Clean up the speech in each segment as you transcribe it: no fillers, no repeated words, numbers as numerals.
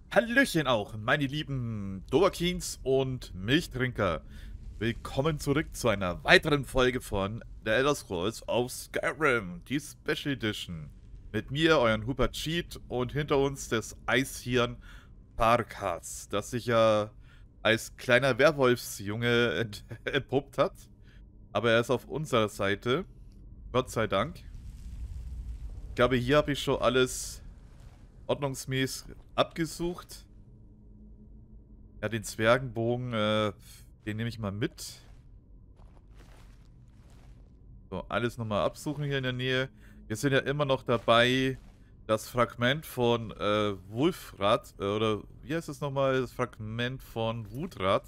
Hallöchen auch, meine lieben Dovahkiins und Milchtrinker. Willkommen zurück zu einer weiteren Folge von The Elder Scrolls auf Skyrim, die Special Edition. Mit mir, euren Hubert Cheat und hinter uns das Eishirn Farkas, das sich ja als kleiner Werwolfsjunge entpuppt hat. Aber er ist auf unserer Seite, Gott sei Dank. Ich glaube, hier habe ich schon alles ordnungsmäßig abgesucht. Ja, den Zwergenbogen, den nehme ich mal mit. So, alles nochmal absuchen hier in der Nähe. Wir sind ja immer noch dabei, das Fragment von Wulfrath, oder wie heißt es nochmal? Das Fragment von Wutrath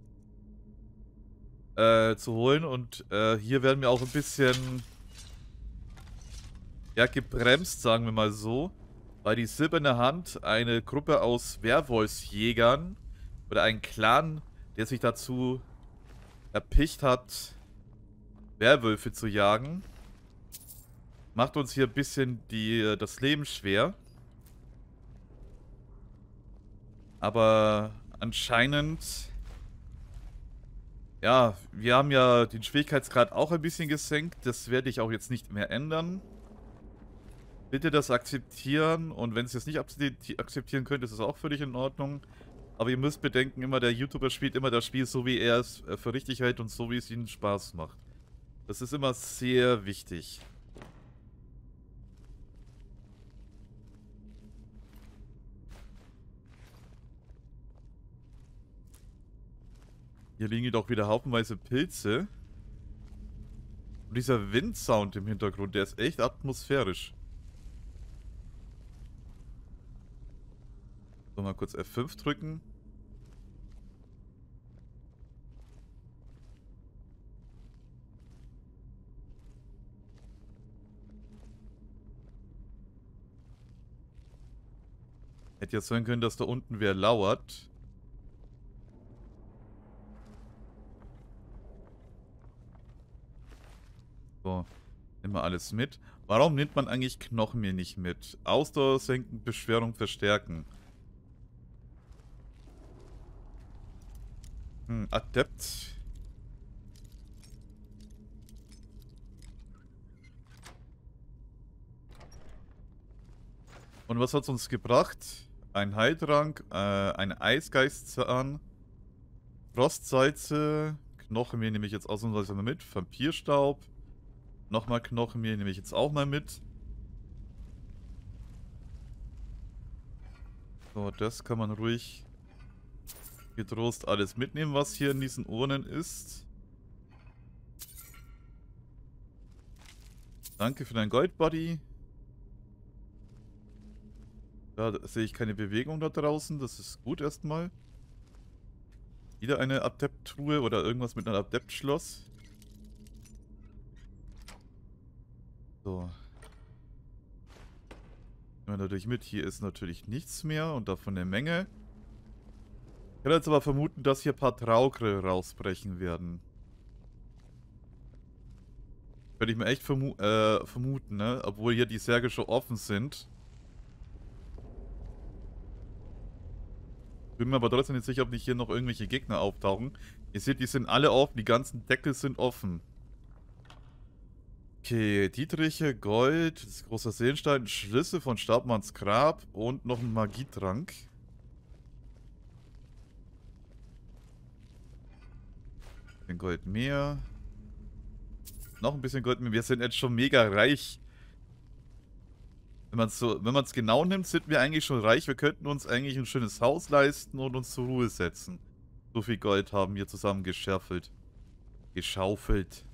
zu holen. Und hier werden wir auch ein bisschen, ja, gebremst, sagen wir mal so. Weil die Silberne Hand eine Gruppe aus Werwolfsjägern oder ein Clan, der sich dazu erpicht hat, Werwölfe zu jagen, macht uns hier ein bisschen das Leben schwer. Aber anscheinend, ja, wir haben ja den Schwierigkeitsgrad auch ein bisschen gesenkt. Das werde ich auch jetzt nicht mehr ändern. Bitte das akzeptieren, und wenn Sie es nicht akzeptieren könnt, ist es auch völlig in Ordnung. Aber ihr müsst bedenken, immer der YouTuber spielt immer das Spiel so, wie er es für richtig hält und so, wie es ihnen Spaß macht. Das ist immer sehr wichtig. Hier liegen jedoch wieder haufenweise Pilze. Und dieser Windsound im Hintergrund, der ist echt atmosphärisch. So, mal kurz F5 drücken. Hätte ja sein können, dass da unten wer lauert. So, nehmen wir alles mit. Warum nimmt man eigentlich Knochenmehl nicht mit? Ausdauer senken, Beschwerung verstärken. Adept. Und was hat es uns gebracht? Ein Heiltrank, ein Eisgeistzahn, Frostsalze, Knochenmehl nehme ich jetzt ausnahmsweise mal mit, Vampirstaub, nochmal Knochenmehl nehme ich jetzt auch mal mit. So, das kann man ruhig getrost alles mitnehmen, was hier in diesen Urnen ist. Danke für dein Goldbody. Da sehe ich keine Bewegung da draußen, das ist gut erstmal. Wieder eine Adept-Truhe oder irgendwas mit einem Adept-Schloss. So. Nehmen wir natürlich mit. Hier ist natürlich nichts mehr und davon eine Menge. Ich kann jetzt aber vermuten, dass hier ein paar Traugre rausbrechen werden. Könnte ich mir echt vermuten, ne? Obwohl hier die Särge schon offen sind. Bin mir aber trotzdem nicht sicher, ob nicht hier noch irgendwelche Gegner auftauchen. Ihr seht, die sind alle offen. Die ganzen Deckel sind offen. Okay, Dietriche, Gold, das ist großer Seelenstein, Schlüssel von Stabmanns Grab und noch ein Magietrank. Ein bisschen Gold mehr. Noch ein bisschen Gold mehr. Wir sind jetzt schon mega reich. Wenn man es genau nimmt, sind wir eigentlich schon reich. Wir könnten uns eigentlich ein schönes Haus leisten und uns zur Ruhe setzen. So viel Gold haben wir zusammen geschärfelt. Geschaufelt.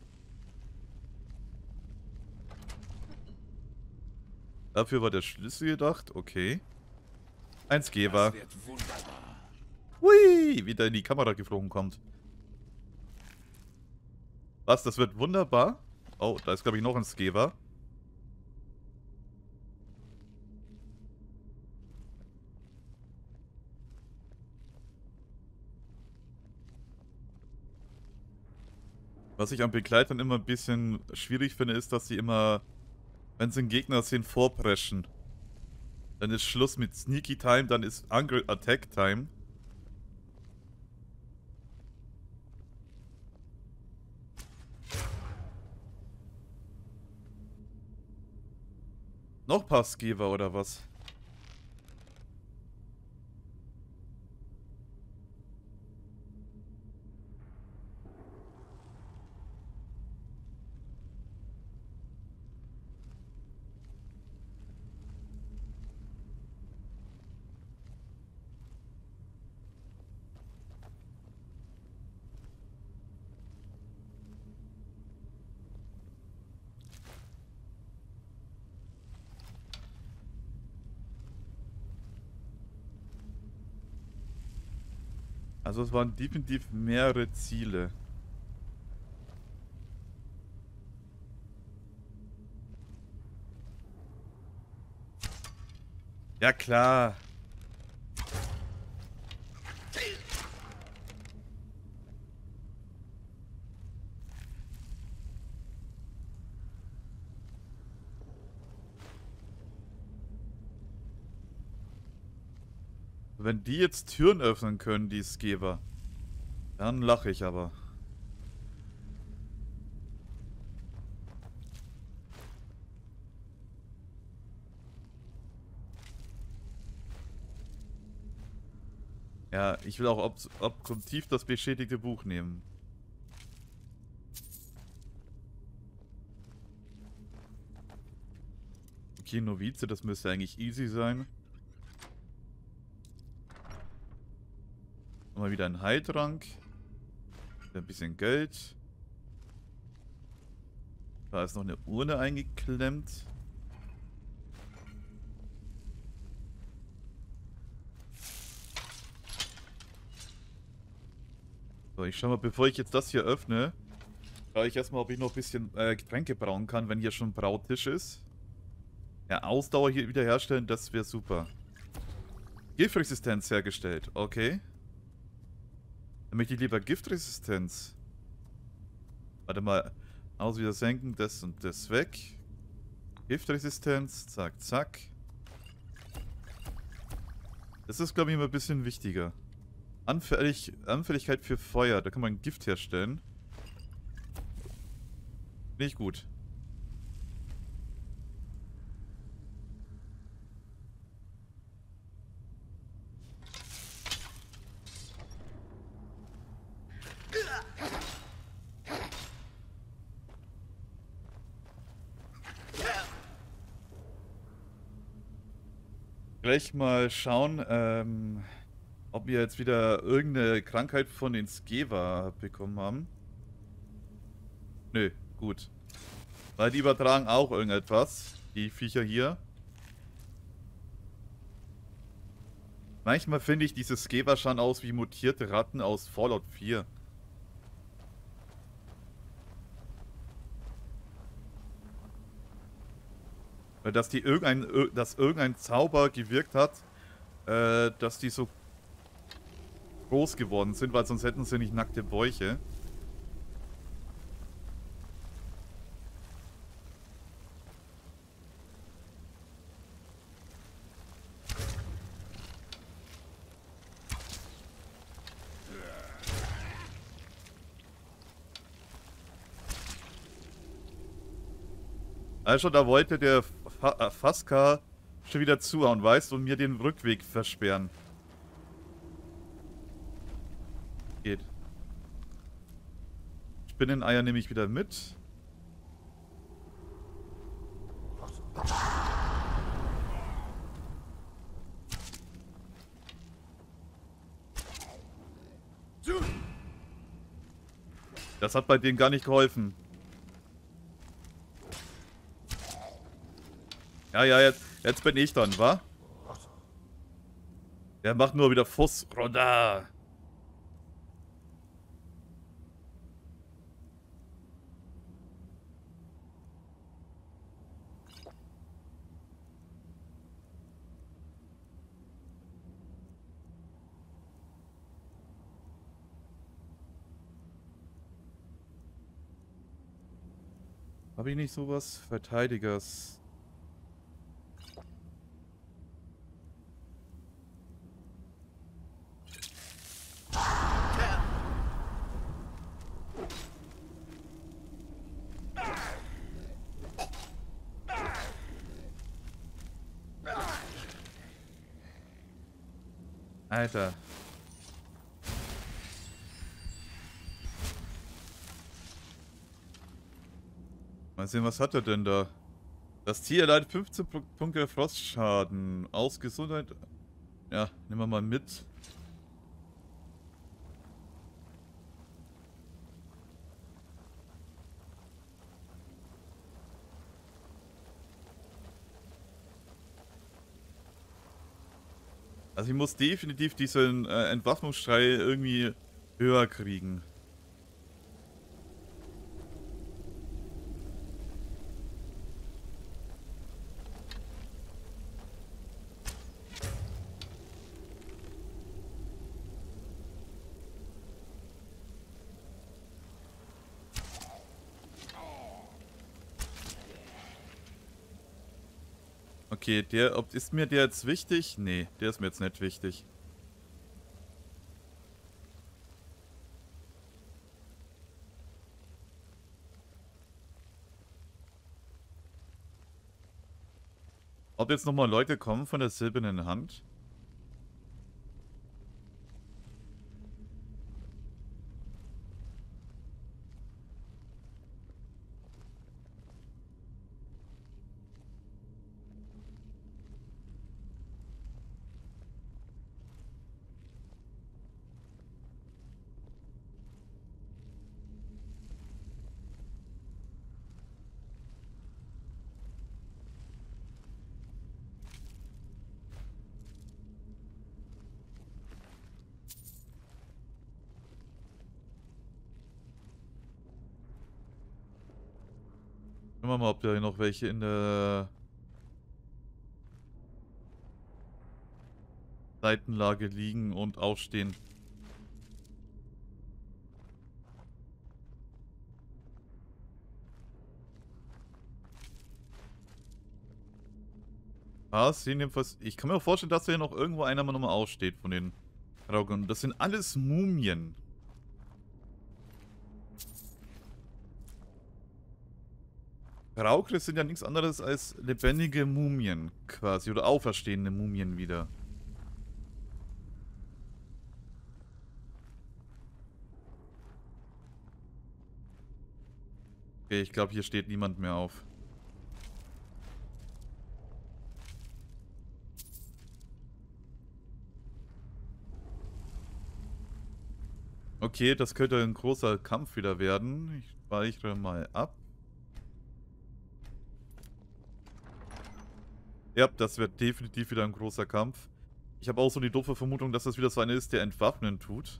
Dafür war der Schlüssel gedacht. Okay. Eins Geber. Hui, wie der in die Kamera geflogen kommt. Was, das wird wunderbar? Oh, da ist, glaube ich, noch ein Skewer. Was ich an Begleitern immer ein bisschen schwierig finde, ist, dass sie immer, wenn sie einen Gegner sehen, vorpreschen. Dann ist Schluss mit Sneaky Time, dann ist Angry Attack Time. Noch Passgeber oder was? Also es waren definitiv mehrere Ziele. Ja klar. Wenn die jetzt Türen öffnen können, die Skever, dann lache ich aber. Ja, ich will auch objektiv das beschädigte Buch nehmen. Okay, Novize, das müsste eigentlich easy sein. Mal wieder ein Heiltrank. Ein bisschen Geld. Da ist noch eine Urne eingeklemmt. So, ich schau mal, bevor ich jetzt das hier öffne, schaue ich erstmal, ob ich noch ein bisschen Getränke brauen kann, wenn hier schon ein Brautisch ist. Ja, Ausdauer hier wiederherstellen, das wäre super. Giftresistenz hergestellt, okay. Dann möchte ich lieber Giftresistenz. Warte mal. Aus wieder senken, das und das weg. Giftresistenz, zack, zack. Das ist, glaube ich, immer ein bisschen wichtiger. Anfälligkeit für Feuer, da kann man Gift herstellen. Nicht gut. Gleich mal schauen, ob wir jetzt wieder irgendeine Krankheit von den Skeva bekommen haben. Nö, gut. Weil die übertragen auch irgendetwas, die Viecher hier. Manchmal finde ich diese Skeva schon aus wie mutierte Ratten aus Fallout 4. Weil dass irgendein Zauber gewirkt hat, dass die so groß geworden sind, weil sonst hätten sie nicht nackte Bäuche. Also da wollte der Faska schon wieder zuhauen, weißt du, und mir den Rückweg versperren. Geht. Spinneneier nehme ich wieder mit. Das hat bei denen gar nicht geholfen. Ja, ja, jetzt bin ich dran, wa? Der macht nur wieder Fuss. Roda. Habe ich nicht sowas? Verteidigers. Alter. Mal sehen, was hat er denn da? Das Tier erleidet 15 Punkte Frostschaden. Aus Gesundheit. Ja, nehmen wir mal mit. Also ich muss definitiv diesen Entwaffnungsschrei irgendwie höher kriegen. Okay, ist mir der jetzt wichtig? Nee, der ist mir jetzt nicht wichtig. Ob jetzt nochmal Leute kommen von der silbernen Hand? Schauen wir mal, ob da hier noch welche in der Seitenlage liegen und aufstehen. Ah, sehen jedenfalls. Ich kann mir auch vorstellen, dass hier noch irgendwo einer mal nochmal aussteht von den Rauchen. Das sind alles Mumien. Raukre sind ja nichts anderes als lebendige Mumien quasi. Oder auferstehende Mumien wieder. Okay, ich glaube, hier steht niemand mehr auf. Okay, das könnte ein großer Kampf wieder werden. Ich speichere mal ab. Ja, das wird definitiv wieder ein großer Kampf. Ich habe auch so die doofe Vermutung, dass das wieder so eine ist, der entwaffnen tut.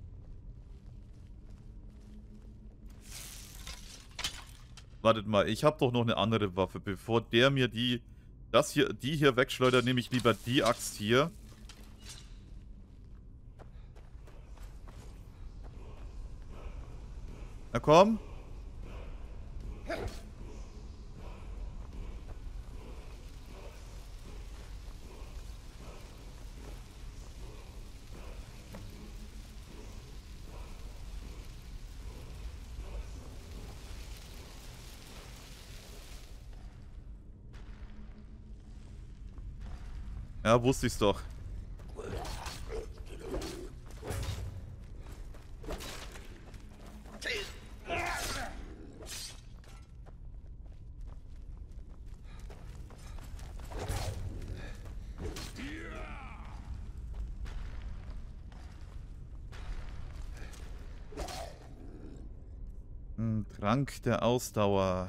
Wartet mal, ich habe doch noch eine andere Waffe. Bevor der mir die hier wegschleudert, nehme ich lieber die Axt hier. Na komm. Ja, wusste ich's doch. Trank der Ausdauer.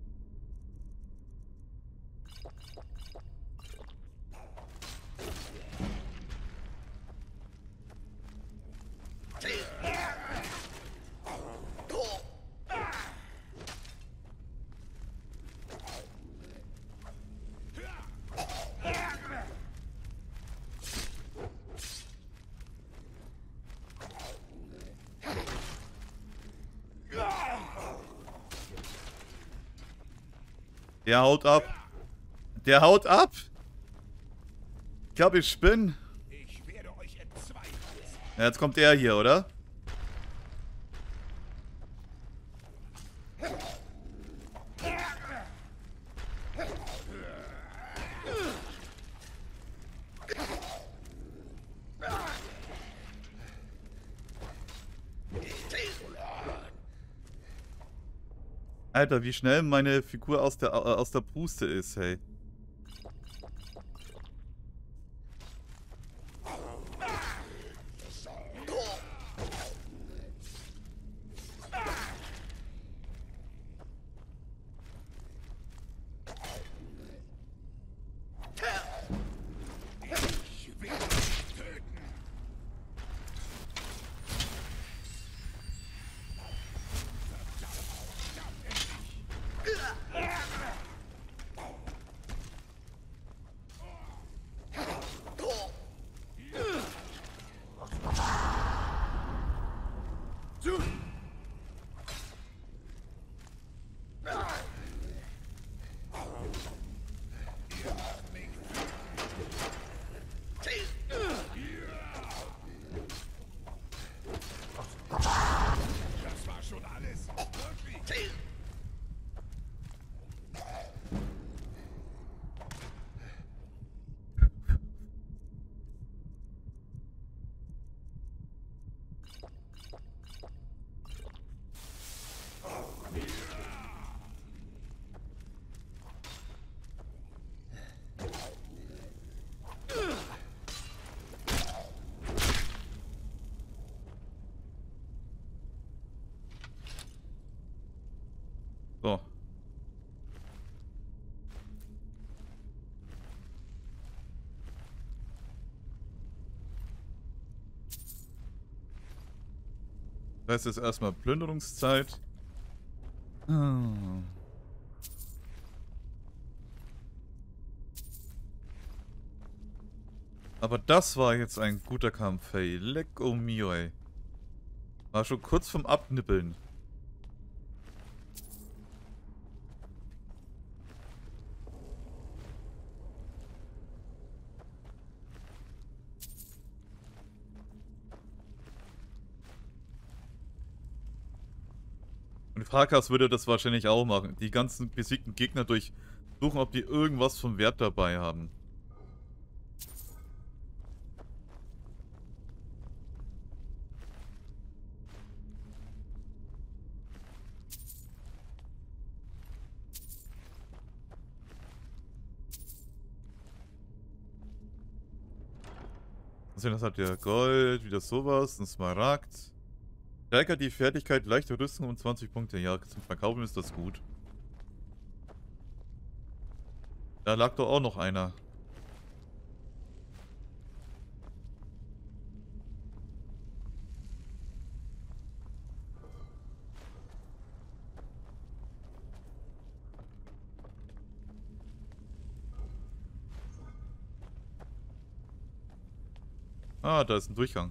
Der haut ab. Der haut ab. Ich glaube, ich spinne. Ja, jetzt kommt der hier, oder? Alter, wie schnell meine Figur aus der Puste ist, hey. So. Das ist erstmal Plünderungszeit. Hm. Aber das war jetzt ein guter Kampf, hey. Lecco mio, ey. War schon kurz vorm Abnippeln. Und Farkas würde das wahrscheinlich auch machen. Die ganzen besiegten Gegner durchsuchen, ob die irgendwas von Wert dabei haben. Das hat ja Gold, wieder sowas, ein Smaragd. Steigert die Fertigkeit leichte Rüstung um 20 Punkte. Ja, zum Verkaufen ist das gut. Da lag doch auch noch einer. Ah, da ist ein Durchgang.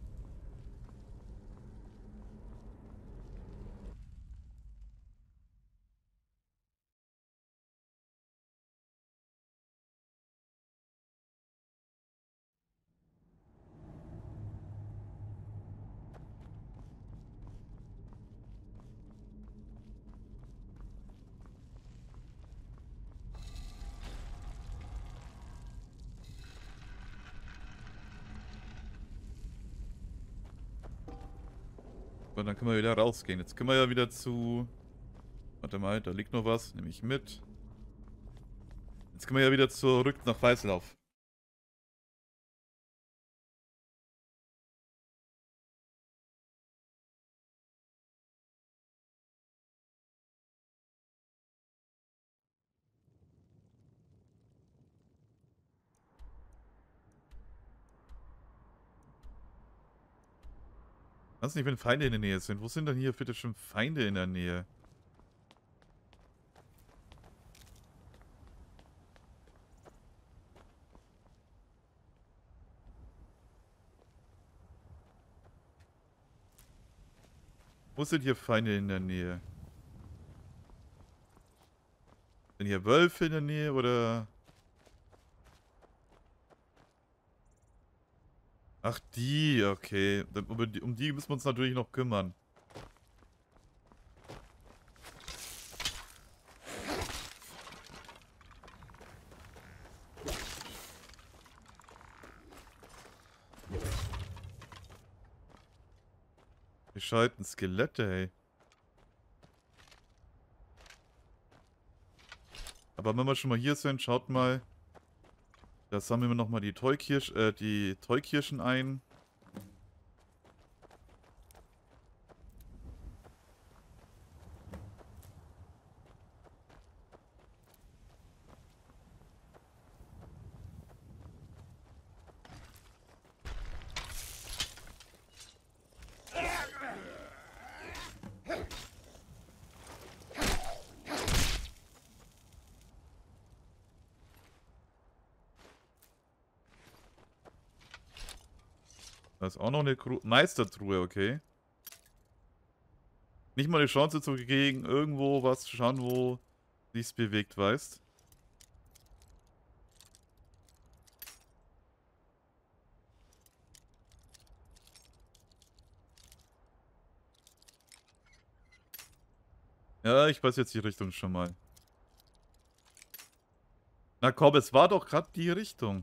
So, dann können wir wieder rausgehen. Jetzt können wir ja wieder zu... Warte mal, da liegt noch was. Nehme ich mit. Jetzt können wir ja wieder zurück nach Weißlauf. Was nicht, wenn Feinde in der Nähe sind? Wo sind denn hier bitte schon Feinde in der Nähe? Wo sind hier Feinde in der Nähe? Sind hier Wölfe in der Nähe oder... Ach, die, okay. Um die müssen wir uns natürlich noch kümmern. Bescheiden Skelette, ey. Aber wenn wir schon mal hier sind, schaut mal. Da sammeln wir nochmal die Toykirschen ein. Da ist auch noch eine Meistertruhe, okay. Nicht mal eine Chance zu gegen irgendwo was zu schauen, wo sich's bewegt, weißt. Ja, ich weiß jetzt die Richtung schon mal. Na komm, es war doch gerade die Richtung.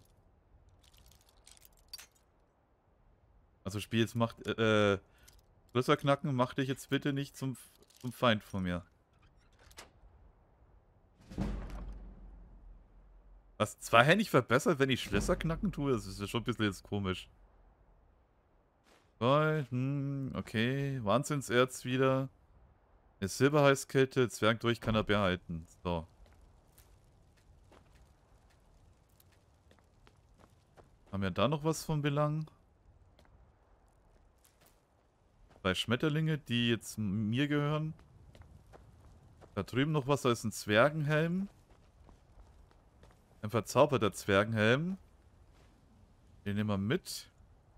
Also Spiel, jetzt macht, Schlösser knacken, mach dich jetzt bitte nicht zum Feind von mir. Was, zweihändig verbessert, wenn ich Schlösser knacken tue? Das ist ja schon ein bisschen jetzt komisch. Okay, Wahnsinnserz wieder. Eine Silberhalskette, Zwerg durch kann er behalten. So. Haben wir da noch was von Belang? 2 Schmetterlinge, die jetzt mir gehören. Da drüben noch was, da ist ein Zwergenhelm. Ein verzauberter Zwergenhelm. Den nehmen wir mit.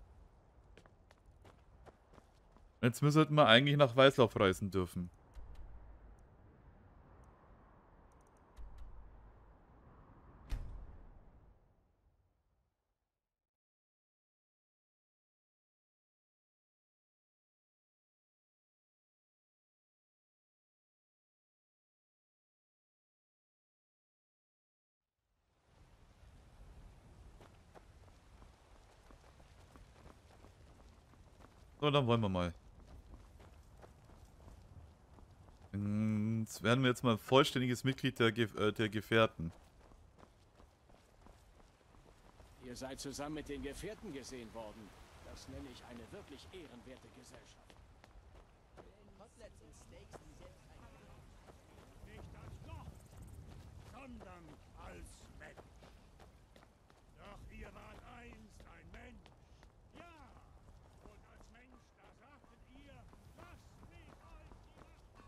Jetzt müssten wir eigentlich nach Weißlauf reisen dürfen. So, dann wollen wir mal. Jetzt werden wir jetzt mal vollständiges Mitglied der Gefährten. Ihr seid zusammen mit den Gefährten gesehen worden. Das nenne ich eine wirklich ehrenwerte Gesellschaft. Koteletts und Steaks, die selbst Nicht als Gott, sondern als Mensch. Doch ihr wart einst ein Mensch. Ja, und als Mensch, da sagtet ihr, lasst mich euch die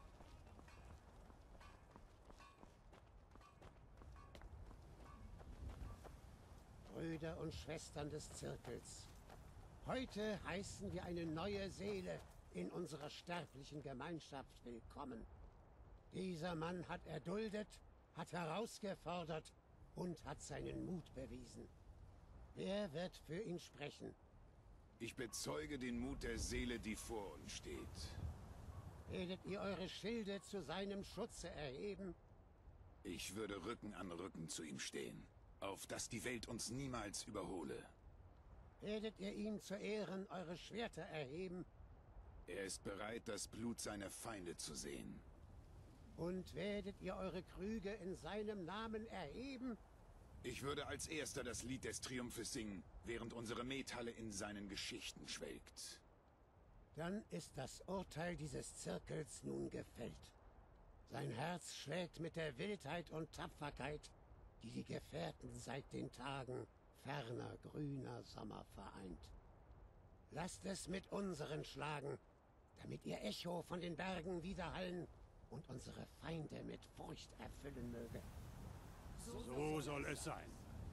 Macht. Brüder und Schwestern des Zirkels. Heute heißen wir eine neue Seele in unserer sterblichen Gemeinschaft willkommen. Dieser Mann hat erduldet, hat herausgefordert und hat seinen Mut bewiesen. Wer wird für ihn sprechen? Ich bezeuge den Mut der Seele, die vor uns steht. Werdet ihr eure Schilde zu seinem Schutze erheben? Ich würde Rücken an Rücken zu ihm stehen, auf dass die Welt uns niemals überhole. Werdet ihr ihm zu Ehren eure Schwerter erheben? Er ist bereit, das Blut seiner Feinde zu sehen. Und werdet ihr eure Krüge in seinem Namen erheben? Ich würde als erster das Lied des Triumphes singen, während unsere Methalle in seinen Geschichten schwelgt. Dann ist das Urteil dieses Zirkels nun gefällt. Sein Herz schlägt mit der Wildheit und Tapferkeit, die die Gefährten seit den Tagen ferner grüner Sommer vereint. Lasst es mit unseren schlagen, damit ihr Echo von den Bergen widerhallen und unsere Feinde mit Furcht erfüllen möge. So soll es sein.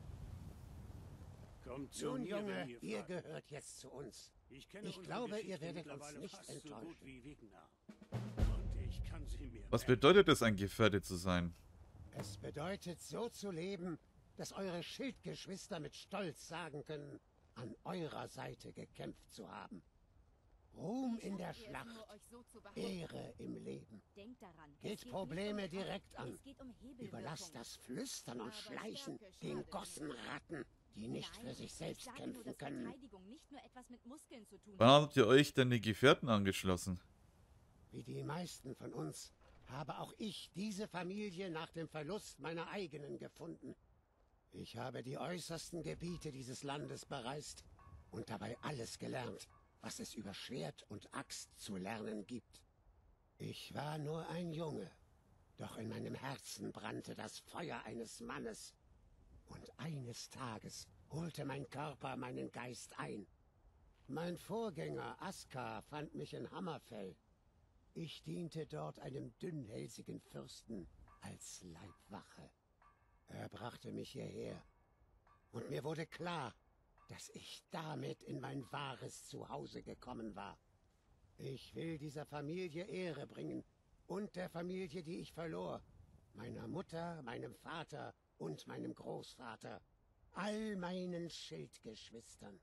Kommt zu Nun, mir, Junge, wenn ihr ihr fragt. gehört jetzt zu uns. kenne Ich unsere glaube, ihr Geschichte werdet uns mittlerweile nicht fast so gut enttäuschen. wie Wigner. Und ich kann sie mir Was merken. bedeutet es, ein Gefährte zu sein? Es bedeutet, so zu leben, dass eure Schildgeschwister mit Stolz sagen können, an eurer Seite gekämpft zu haben. Ruhm in der Schlacht, Ehre im Leben. Denkt daran, Geht Probleme direkt an. Überlasst das Flüstern und Schleichen den Gossenratten, die nicht für sich selbst kämpfen können. Wann habt ihr euch denn die Gefährten angeschlossen? Wie die meisten von uns habe auch ich diese Familie nach dem Verlust meiner eigenen gefunden. Ich habe die äußersten Gebiete dieses Landes bereist und dabei alles gelernt, was es über Schwert und Axt zu lernen gibt. Ich war nur ein Junge, doch in meinem Herzen brannte das Feuer eines Mannes. Und eines Tages holte mein Körper meinen Geist ein. Mein Vorgänger Askar fand mich in Hammerfell. Ich diente dort einem dünnhälsigen Fürsten als Leibwache. Er brachte mich hierher. Und mir wurde klar, dass ich damit in mein wahres Zuhause gekommen war. Ich will dieser Familie Ehre bringen und der Familie, die ich verlor. Meiner Mutter, meinem Vater und meinem Großvater. All meinen Schildgeschwistern.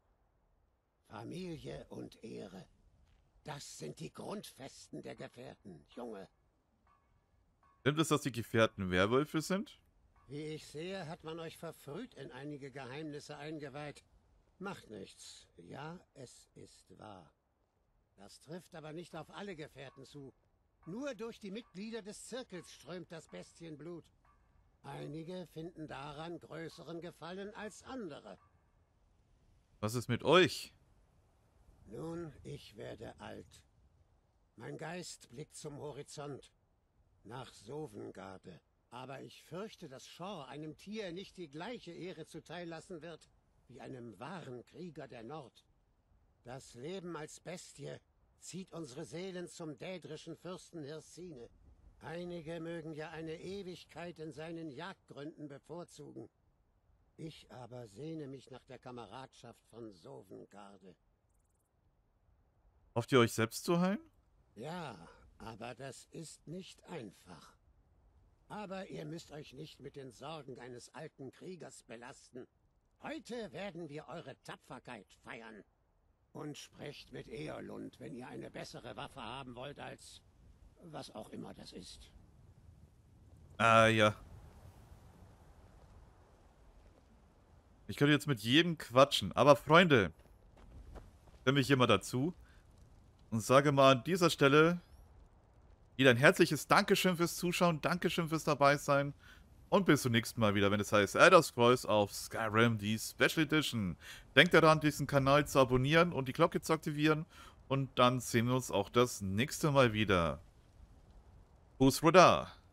Familie und Ehre. Das sind die Grundfesten der Gefährten, Junge. Stimmt es, dass die Gefährten Werwölfe sind? Wie ich sehe, hat man euch verfrüht in einige Geheimnisse eingeweiht. Macht nichts. Ja, es ist wahr. Das trifft aber nicht auf alle Gefährten zu. Nur durch die Mitglieder des Zirkels strömt das Bestienblut. Einige finden daran größeren Gefallen als andere. Was ist mit euch? Nun, ich werde alt. Mein Geist blickt zum Horizont, nach Sovengarde. Aber ich fürchte, dass Shor einem Tier nicht die gleiche Ehre zuteil lassen wird, wie einem wahren Krieger der Nord. Das Leben als Bestie zieht unsere Seelen zum dädrischen Fürsten Hirsine. Einige mögen ja eine Ewigkeit in seinen Jagdgründen bevorzugen. Ich aber sehne mich nach der Kameradschaft von Sovengarde. Hofft ihr euch selbst zu heilen? Ja, aber das ist nicht einfach. Aber ihr müsst euch nicht mit den Sorgen eines alten Kriegers belasten. Heute werden wir eure Tapferkeit feiern. Und sprecht mit Eolund, wenn ihr eine bessere Waffe haben wollt als was auch immer das ist. Ah, ja. Ich könnte jetzt mit jedem quatschen, aber Freunde, stimme ich hier mal dazu und sage mal an dieser Stelle wieder ein herzliches Dankeschön fürs Zuschauen, Dankeschön fürs Dabeisein und bis zum nächsten Mal wieder, wenn es heißt Elder Scrolls auf Skyrim, die Special Edition. Denkt daran, diesen Kanal zu abonnieren und die Glocke zu aktivieren und dann sehen wir uns auch das nächste Mal wieder. Busroda!